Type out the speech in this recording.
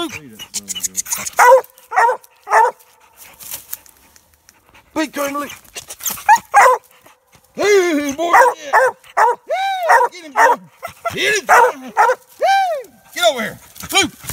Luke. Big turn, Luke. Hey, boy. Yeah. Get him, boy. Get him. Get over here. Luke.